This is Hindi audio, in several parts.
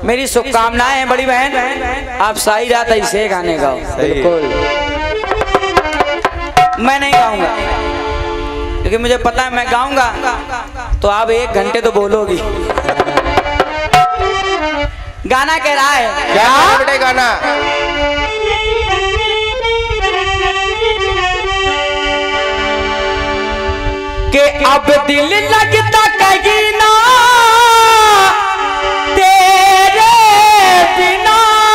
मेरी शुभकामनाएं हैं बड़ी बहन। आप सारी रात ऐसे गाने गाओ। बिल्कुल। मैं नहीं गाऊंगा क्योंकि मुझे पता है मैं गाऊंगा तो आप 1 घंटे तो बोलोगी। गाना कह रहा है क्या बेटे गाना? कि अब दिल लगता कहीं ना तेरे बिना।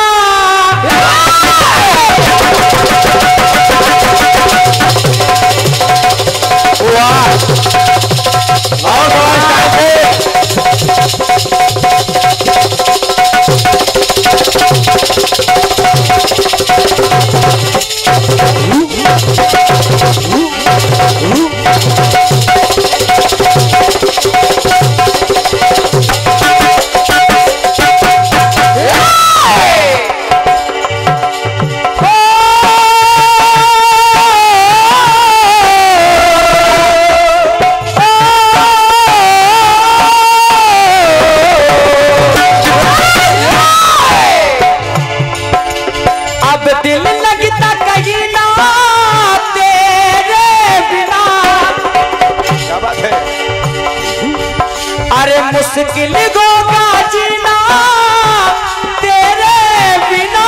मुश्किल होगा जीना तेरे बिना।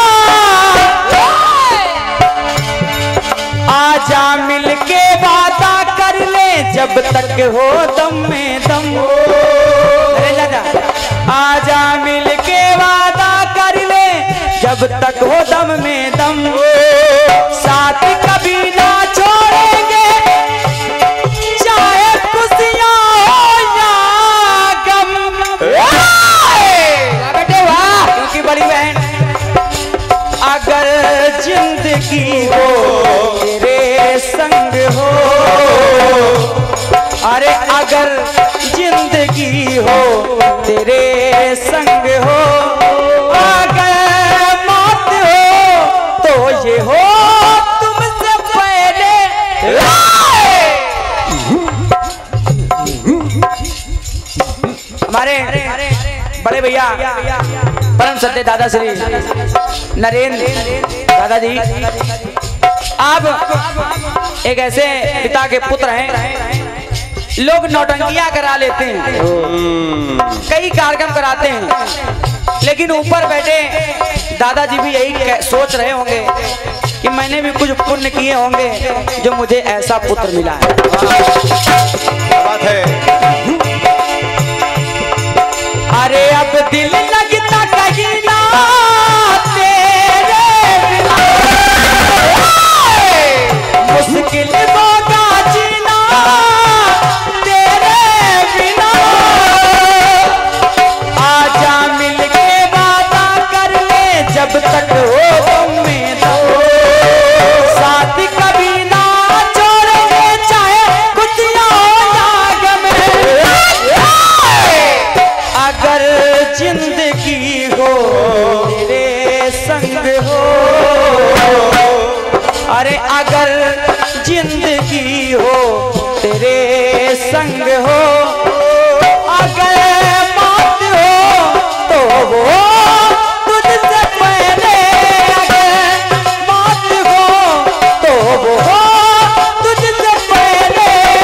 आजा मिलके वादा कर ले जब तक हो दम में दम। आजा मिलके वादा कर ले जब तक हो दम में दम। साथ कभी ना छोड़ेंगे चाहे खुशियां बड़ी बहन। अगर जिंदगी हो तेरे संग हो, अरे अगर जिंदगी हो तेरे संग हो, अगर मौत हो तो ये हो तुमसे पहले। हमारे बड़े भैया परम सत्य दादा श्री नरेंद्र दादाजी, आप एक ऐसे पिता के पुत्र हैं। लोग नौटंकियां करा लेते हैं, कई कार्यक्रम कराते हैं, लेकिन ऊपर बैठे दादाजी भी यही सोच रहे होंगे कि मैंने भी कुछ पुण्य किए होंगे जो मुझे ऐसा पुत्र मिला है। क्या बात है? अरे अब दिल लगता कहीं ना तेरे बिना। मुश्किल होगा जीना तेरे बिना। आजा मिलके वादा कर ले जब तक हो दम में दम। साथ कभी ना छोड़ेंगे चाहे कुछ ना हो गम। अगर जिंदगी हो तेरे संग हो, अरे अगर जिंदगी हो तेरे संग हो, अगर मौत हो तो वो तुझसे पहले। अगर मौत हो तो वो तुझसे पहले।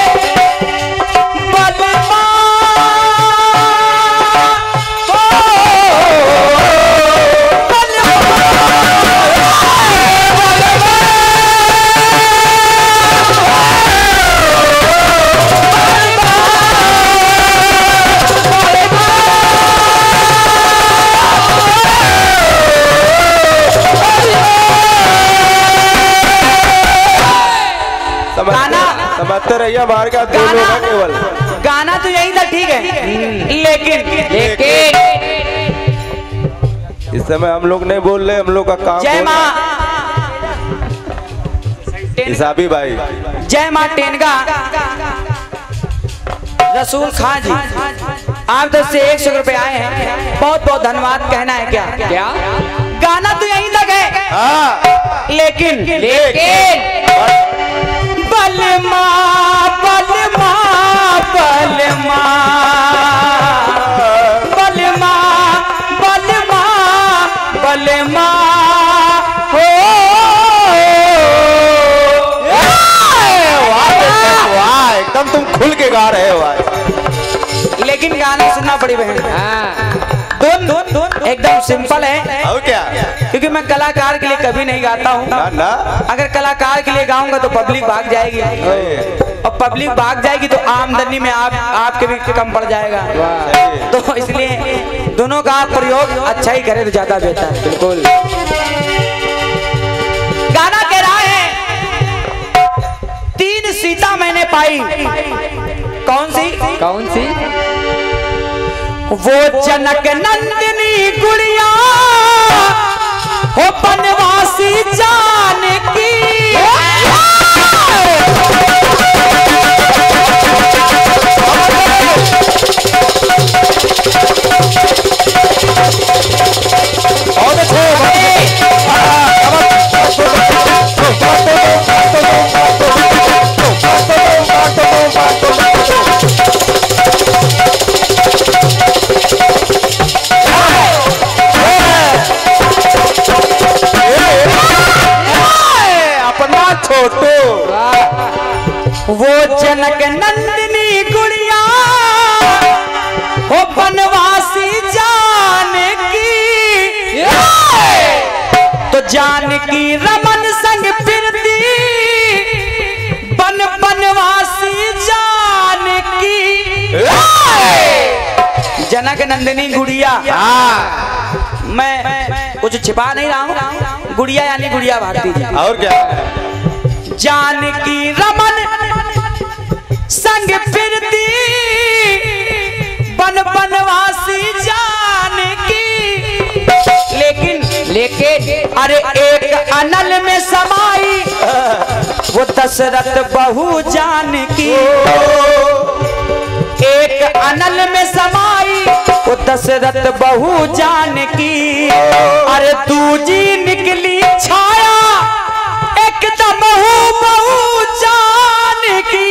समझते रहिए बाहर का केवल गाना तो यही था, ठीक है, लेकिन इस समय हम लोग नहीं बोल रहे, हम लोग का काम। जय माँ हिसाबी भाई, जय माँ टेनगा रसूल खान जी, आप तरफ से 100 रुपए आए हैं, बहुत बहुत धन्यवाद। कहना है क्या? क्या गाना तो यहीं तक है। हाँ। लेकिन बलमा बलमा बलमा बलमा बलमा एकदम तुम खुल के गा रहे हो आज। लेकिन गाना सुनना पड़ी बहन। धुन एकदम सिंपल है। और क्या? क्योंकि मैं कलाकार के लिए कभी नहीं गाता हूँ ना। अगर कलाकार के लिए गाऊंगा तो पब्लिक भाग जाएगी, और पब्लिक भाग जाएगी तो आमदनी में आपके भी कम पड़ जाएगा। तो इसलिए दोनों का प्रयोग अच्छा ही करे तो ज्यादा बेहतर है। बिल्कुल। गाना कह रहा है 3 सीता मैंने पाई। कौन सी? वो जनक नंदिनी गुड़िया हो बनवासी जानकी। वो जनक नंदिनी गुड़िया हो बनवासी जानकी। तो जानकी रमन संग फिरती बनवासी जानकी। जनक नंदिनी गुड़िया। मैं कुछ छिपा नहीं रहा हूँ। गुड़िया यानी गुड़िया भारती जी। और क्या? जानकी रमन संग फिरती बनवासी जानकी। लेकिन अरे एक अनल में समाई वो दशरथ बहू जानकी। एक अनल में समाई वो दशरथ बहू जानकी। अरे दूजी निकली छाया एकदम बहू जानकी।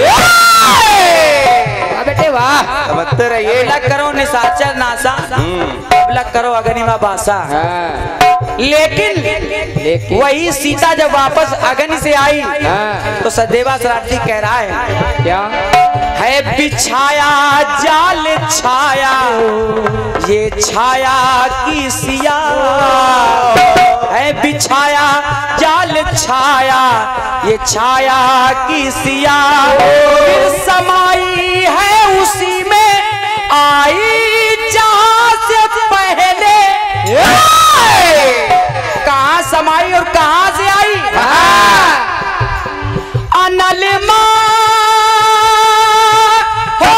बेटे वाह, समझते रहिए। लग करो निशाचर नासा, लग करो अग्निमा बासा। लेकिन वही सीता जब वापस अग्नि से आई तो सदेवा शरारती कह रहा है क्या है? बिछाया जाल छाया ये छाया की सिया है। बिछाया जाल छाया ये छाया की सिया। फिर समाई है उसी में आई जहां से पहले। कहां समाई और कहां से आई? अनल मां हो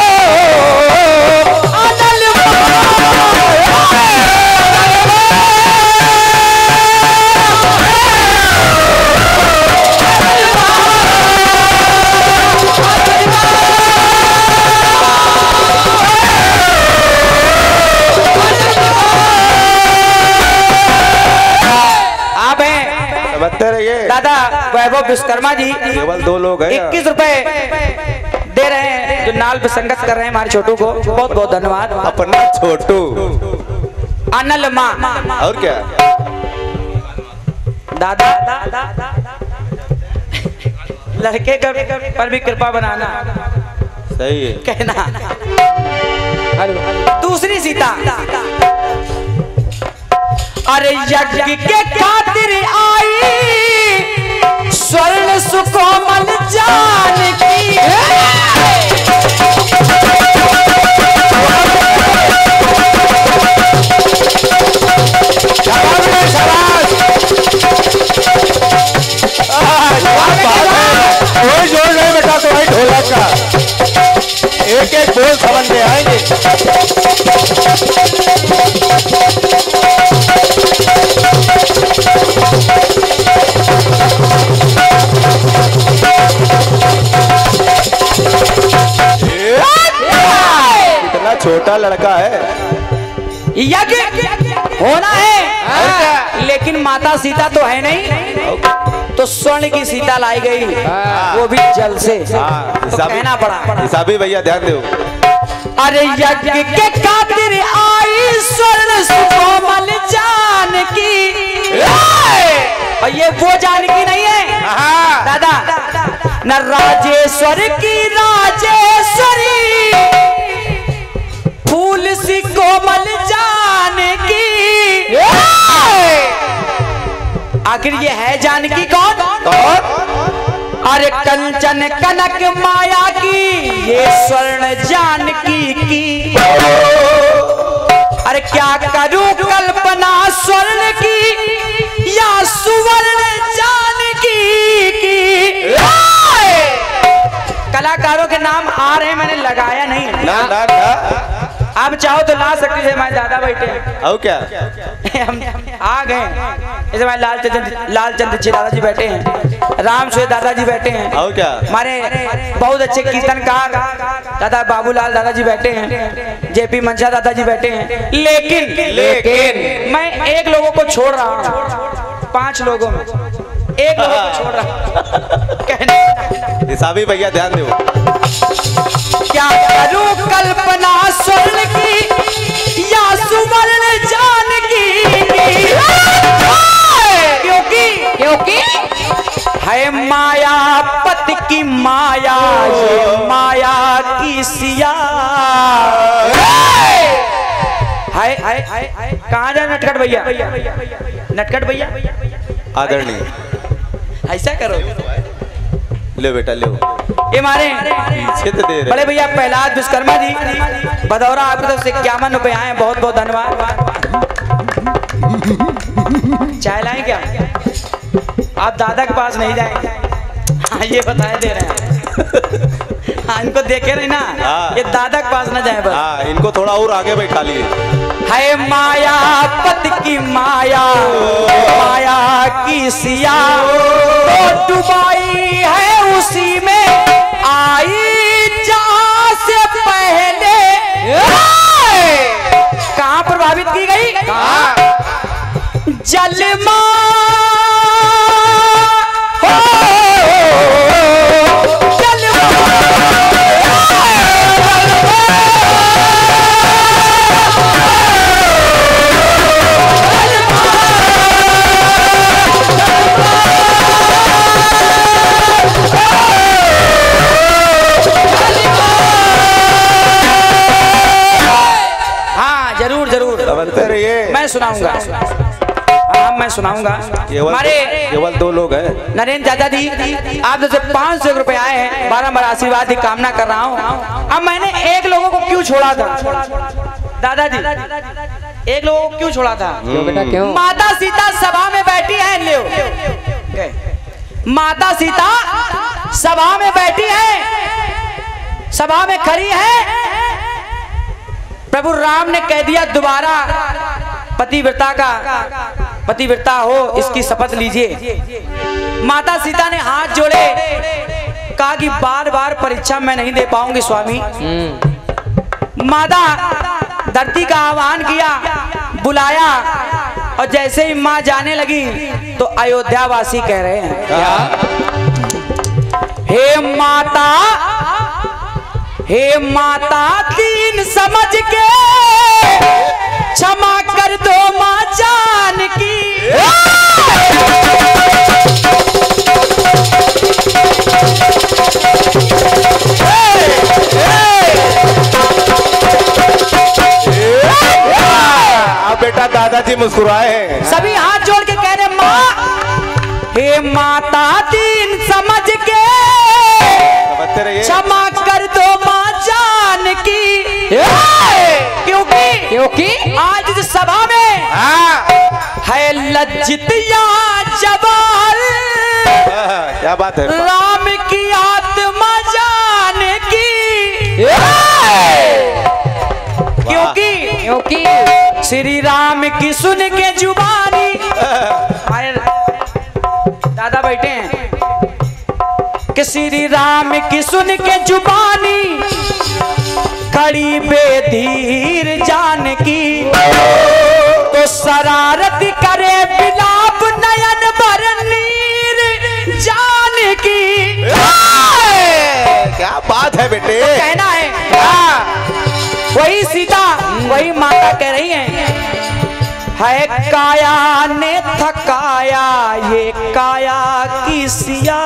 अनल दादा वैभव विश्वकर्मा जी केवल 2 लोग हैं। 21 रुपए दे रहे हैं जो नाल पे संगत कर रहे हैं हमारे छोटू को। बहुत बहुत धन्यवाद। अपना छोटू अनल माँ। और क्या? दादा लड़के पर भी कृपा बनाना। सही है कहना। दूसरी सीता। अरे यज्ञ के खातिर आई स्वर्ण सुकोमल जानकी। कोई जोर नहीं बेटा तो भाई ढोलक का एक बोल समझ में आएंगे। कितना छोटा लड़का है। यज्ञ होना है लेकिन माता सीता तो है नहीं, तो स्वर्ण की सीता लाई गई, वो भी जल से। कहना पड़ा। हिसाबी भैया ध्यान दो। अरे यज्ञ के खातिर आई स्वर्ण सुकोमल जानकी। और ये वो जानकी नहीं है दादा, न राजेश्वर की राजेश्वरी फूल सी कोमल जानकी। आखिर ये है जानकी कौन? अरे कंचन कनक माया की ये स्वर्ण जानकी की। अरे क्या करूं कल्पना स्वर्ण की या सुवर्ण जानकी की। कलाकारों के नाम आ रहे हैं, मैंने लगाया नहीं। ना ना ना आप चाहो तो ला सकते थे, हमारे दादा बैठे हैं। और क्या हम आ गए। जैसे हमारे लालचंद जी दादाजी बैठे हैं, राम सुहे दादाजी बैठे हैं, और क्या हमारे बहुत अच्छे कीर्तनकार दादा बाबूलाल दादाजी बैठे हैं, जेपी मंचा दादाजी बैठे हैं। लेकिन मैं एक लोगों को छोड़ रहा हूँ, 5 लोगों में एक लोगों को छोड़ रहा हूँ। हिसाबी भैया ध्यान दो। क्या करूं कल्पना स्वर्ण की या सुवर्ण जानकी। क्योंकि है माया पति की माया, ये माया की सिया है। कहाँ जाए नटखट भैया? नटखट भैया आदरणीय ऐसा करो। ले बेटा ले ये मारे पीछे तो दे रहे। बड़े भैया प्रहलाद विश्वकर्मा जी बदौरा आपकी तरफ से 51 रुपए आए, बहुत बहुत धन्यवाद। चाय लाएं क्या? आप दादा के पास नहीं जाएंगे? हाँ ये बताए दे रहे हैं। हाँ इनको देखे नहीं ना, ये दादा के पास ना जाए बस। हाँ इनको थोड़ा और आगे बैठा लिए। है माया पति की माया, माया की सिया तो डुबाई है उसी में आई जहाँ से पहले। कहाँ प्रभावित की गई? जलमा मैं सुनाऊंगा। हाँ मैं सुनाऊंगा। हमारे केवल 2 लोग हैं। नरेंद्र चाचा जी आप जैसे 500 रुपए आए हैं, बारंबार आशीर्वाद की कामना कर रहा हूँ। अब मैंने एक लोगों को क्यों छोड़ा था दादाजी? एक लोगों को क्यों छोड़ा था? क्यों बेटा क्यों? माता सीता सभा में बैठी है। माता सीता सभा में बैठी है, सभा में खड़ी है। प्रभु राम ने कह दिया दोबारा पतिव्रता हो इसकी शपथ लीजिए। माता सीता ने हाथ जोड़े, कहा कि बार बार परीक्षा मैं नहीं दे पाऊंगी स्वामी। माता धरती का आह्वान किया, बुलाया, और जैसे ही माँ जाने लगी तो अयोध्या वासी कह रहे हैं हे माता दीन समझ के क्षमा कर दो माँ जानकी। अब बेटा दादाजी मुस्कुराए हैं। सभी हाथ जोड़ के कह रहे माँ, हे माता दीन समझ के क्षमा कर दो माँ जानकी। क्योंकि आज इस सभा में है लज्जित या जवाल, क्या बात है? राम की आत्मा जानकी। क्योंकि श्री राम की सुन के जुबानी, हमारे दादा बैठे हैं, कि श्री राम की सुन के जुबानी खड़ी बेधीर जानकी। तो शरारत करे बिलाप नयन भर नीर जानकी। क्या बात है बेटे? तो कहना है वही सीता वही माता कह रही हैं है काया ने थकाया ये काया की सिया।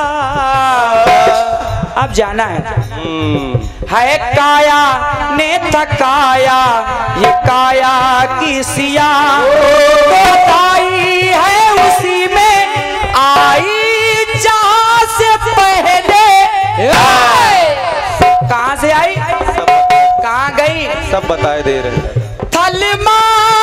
अब जाना है काया ने थकाया ये काया की सिया। तो आई है उसी में आई जहां से पहले। कहां से आई कहां गई सब बताए दे रहे हैं। थलमा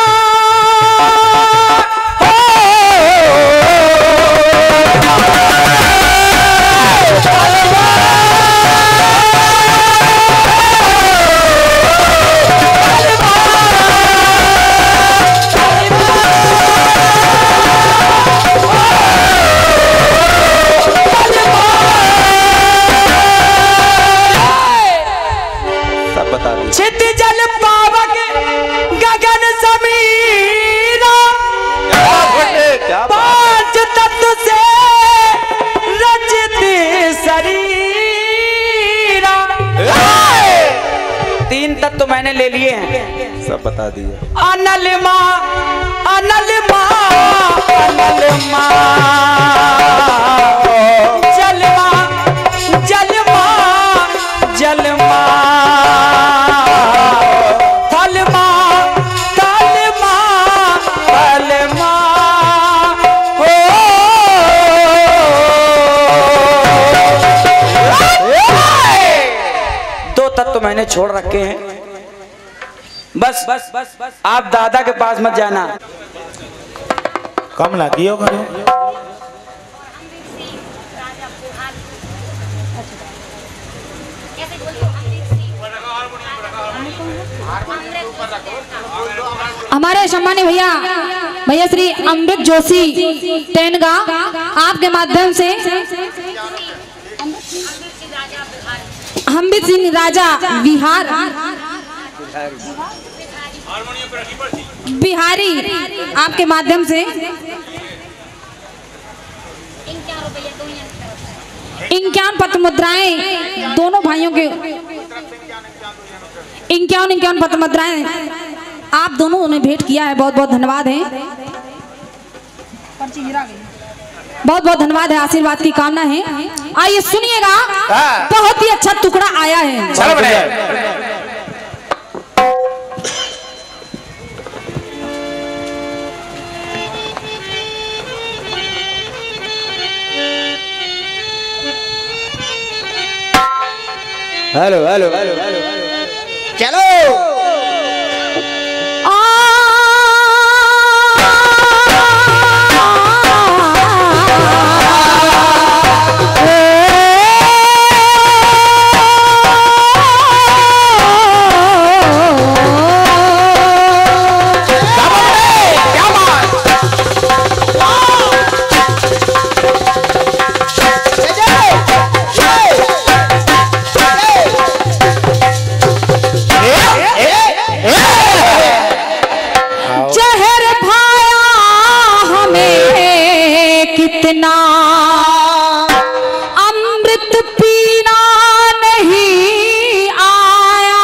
छित जल पावक गगन समीरा। पांच तत्व से रचित शरीरा। तीन तत्व मैंने ले लिए हैं, सब बता दिए। अनल माँ अनल माँ अनल माँ जल माँ जल माँ जल माँ तत्व मैंने छोड़ रखे हैं। बस बस बस बस आप दादा के पास मत जाना। कम लगी हो करो। हमारे सम्मानीय भैया श्री अमृत जोशी टेनगा आपके माध्यम से अमृत सिंह राजा बिहार बिहारी आपके माध्यम से 51 पत्र मुद्राएं दोनों भाइयों के 51 पत्र मुद्राएं आप दोनों ने भेंट किया है। बहुत बहुत धन्यवाद है, बहुत बहुत धन्यवाद है। आशीर्वाद की कामना है। आइए सुनिएगा, बहुत ही अच्छा टुकड़ा आया है। हेलो हेलो हेलो हेलो चलो। कितना अमृत पीना नहीं आया,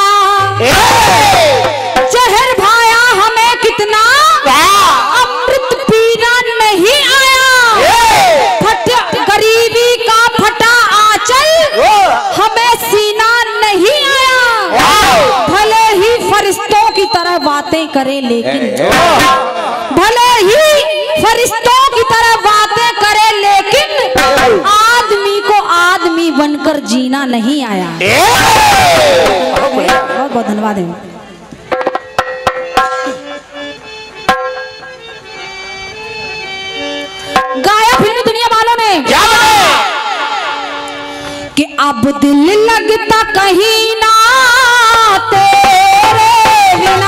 जहर भाया हमें कितना अमृत पीना नहीं आया। गरीबी का फटा आंचल हमें सीना नहीं आया। भले ही फरिश्तों की तरह बातें करे लेकिन भले ही फरिश्तों की तरह बातें करे लेकिन आदमी को आदमी बनकर जीना नहीं आया। बहुत बहुत धन्यवाद है। गाया फिल्म दुनिया वालों ने कि अब दिल लगता कहीं ना तेरे बिना।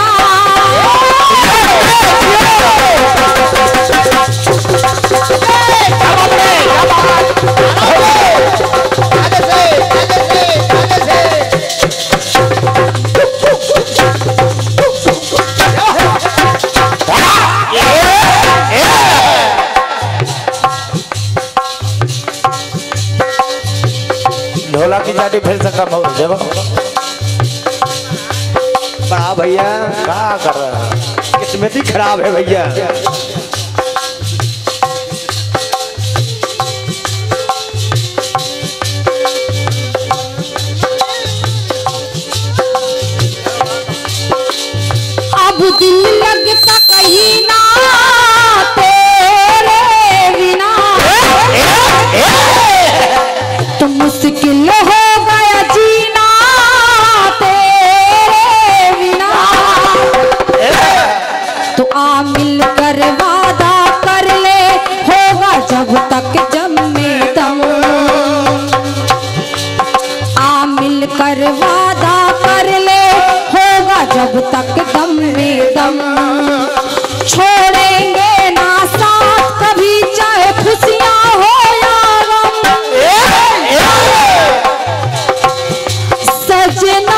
ढोला की जाटी फिर से कम हो जब बड़ा भैया क्या कर रहा है। स्मृति खराब है भैया। अब दिल लगता कहीं ना तेरे बिना, तो मुश्किल हो गया जीना तेरे बिना। तो आ मिल कर वादा कर ले, होगा जब तक जन्मे दम। आ मिल कर वादा कर ले, होगा जब तक दम में दम। छोड़ेंगे ना साथ कभी, चाहे खुशियां हो या गम। सजना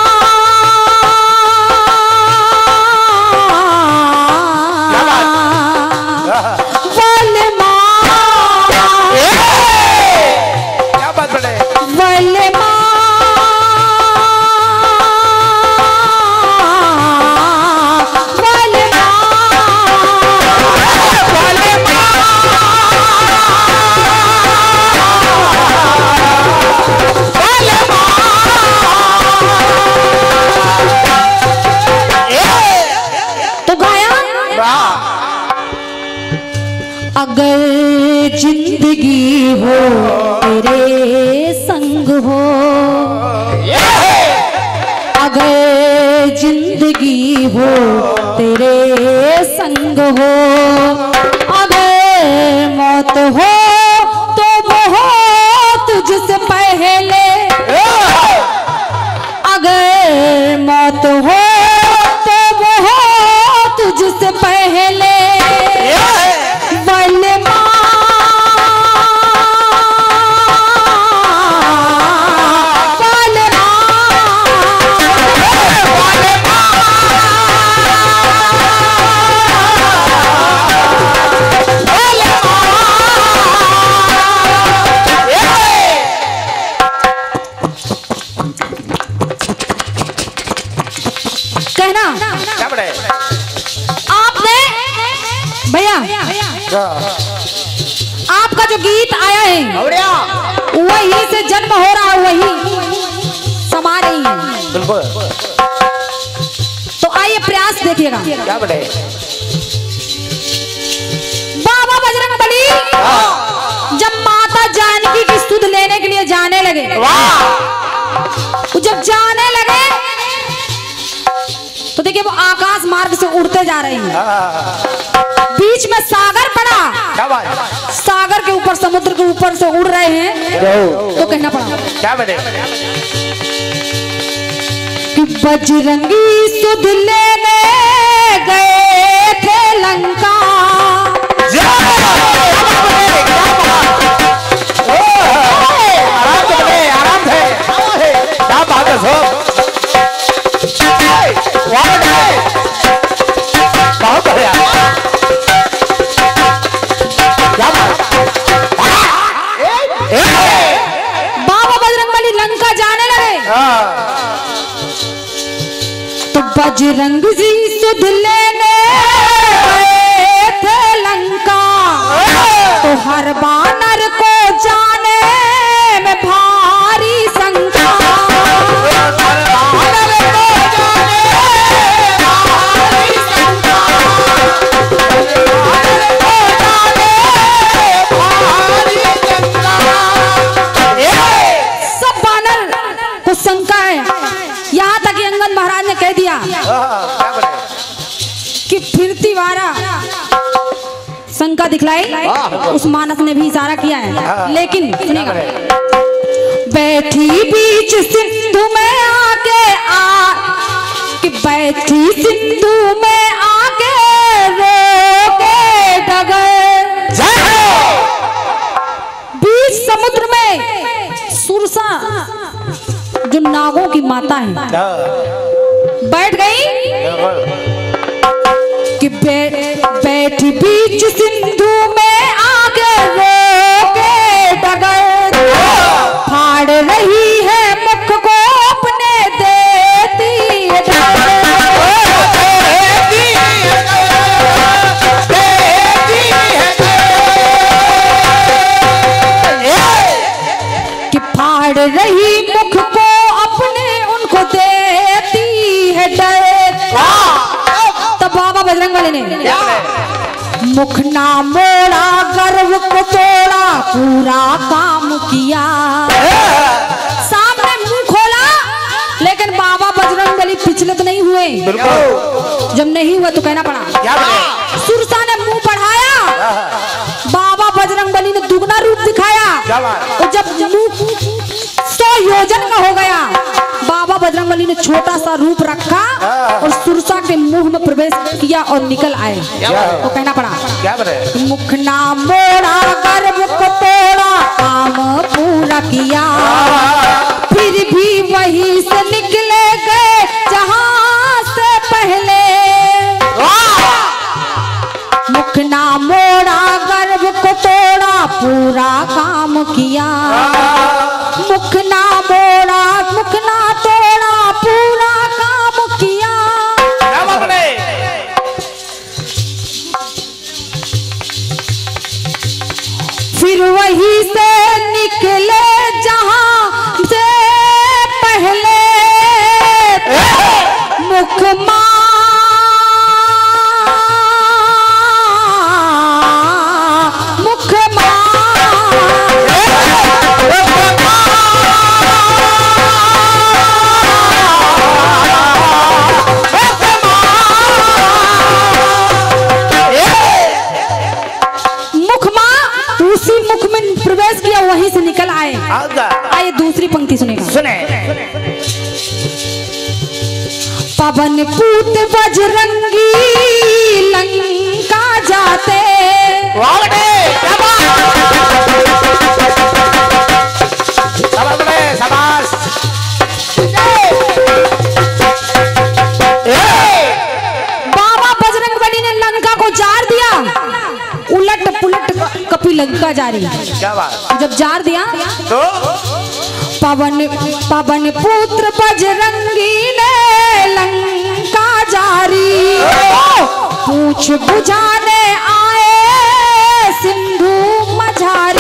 वलमा क्या बात बड़े वलमा अगर जिंदगी हो तेरे संग हो, अगर जिंदगी हो तेरे संग हो, अगर मौत हो तो वो हो तुझसे पहले, अगर मौत हो तो वो हो तुझसे पहले। कहना क्या बड़े आपने भैया, आपका जो गीत आया है वही से जन्म हो रहा है, वही समा रही है। बिल्कुल। तो आइए प्रयास देखिएगा। क्या बड़े बाबा बजरंगबली जब माता जानकी की सुध लेने के लिए जाने लगे, जब जाने लगे तो देखिए वो आकाश मार्ग से उड़ते जा रहे हैं। बीच में सागर पड़ा, सागर के ऊपर, समुद्र के ऊपर से उड़ रहे हैं। तो कहना पड़ा क्या बड़े कि बजरंगी सुध लेने गए थे लंका, आराम है। क्या बात है सब बहुत बढ़िया। बाबा बजरंगबली लंका जाने लगे तो बजरंग जी सुध लेने गए थे लंका, तो हर बानर को जाने में भारी शंका। यहाँ तक अंगद महाराज ने कह दिया कि फिरती वारा शंका दिखलाई, उस मानस ने भी इशारा किया है। लेकिन सुनिएगा, बैठी बीच सिंधु में आके कि बैठी सिंधु में आके रोके डगर, बीच समुद्र में सुरसा जो नागों की माता है बैठ गई कि बैठी बीच सिंधु में आगे रोके डगर, फाड़ रही है मुख को अपने देती नहीं मुख को अपने उनको देती है डर। तब बाबा बजरंगबली ने मुख ना मोड़ा गर्व को तोड़ा पूरा काम किया। सामने मुंह खोला लेकिन बाबा बजरंगबली विचलित नहीं हुए। जब नहीं हुआ तो कहना पड़ा। सुरसा ने मुंह बढ़ाया, बाबा बजरंगबली ने दुगना रूप दिखाया। और जब मुंह 100 योजन का हो गया, बाबा बजरंगबली ने छोटा सा रूप रखा और सुरसा के मुंह में प्रवेश किया और निकल आए। तो कहना पड़ा मुख ना मोड़ा गर्व को तोड़ा काम पूरा किया। फिर भी वहीं से निकले गए जहां से पहले। मुख ना मोड़ा गर्व को तोड़ा पूरा काम किया। मुख ना मोड़ा मुख ना तोड़ा पूरा काम किया। फिर वहीं से निकले जहां से पहले। मुख वहीं से निकल आए। आइए दूसरी पंक्ति सुनेगा। सुने। पवन पूत बजरंगी लंका जाते। बाबा बजरंगबली ने लंका को जार दिया। उलट पुलट कपी लंका जारी। जब जार दिया तो पवन पुत्र बजरंगी ने लंका जारी। पूछ बुझाने आए सिंधु मझारी।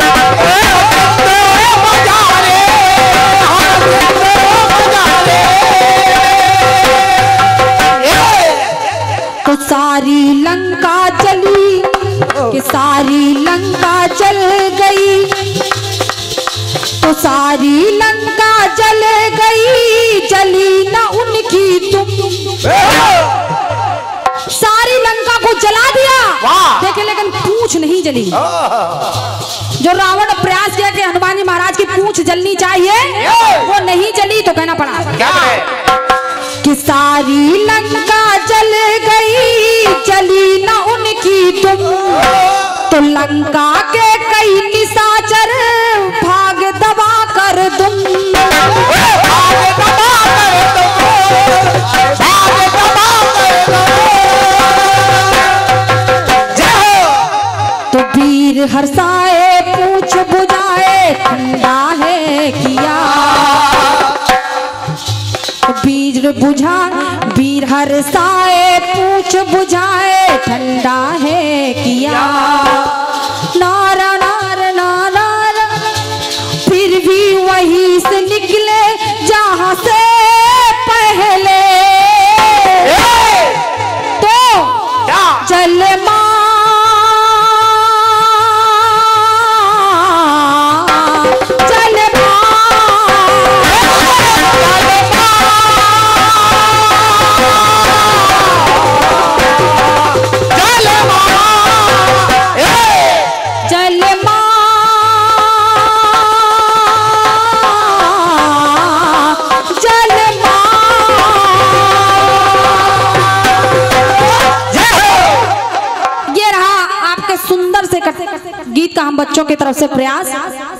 तो सारी लंका जली कि सारी लंका जल गई। तो सारी लंका जल गई जली ना उनकी तुम। सारी लंका को जला दिया देखे लेकिन पूंछ नहीं जली। जो रावण प्रयास किया कि हनुमान जी महाराज की पूंछ जलनी चाहिए वो नहीं जली। तो कहना पड़ा कि सारी लंका जल गई जली ना उनकी तुम। तो लंका के कई निशाचर भाग दबा कर तुम। तो वीर हर्षाए पूछ बुझाए ठंडा है किया। वीर हर्षाए पूछ बुझाए ठंडा है किया। नारा नारा नारा फिर भी वहीं से निकले जहां से पहले। तो चल गीत का हम बच्चों की तरफ से प्रयास।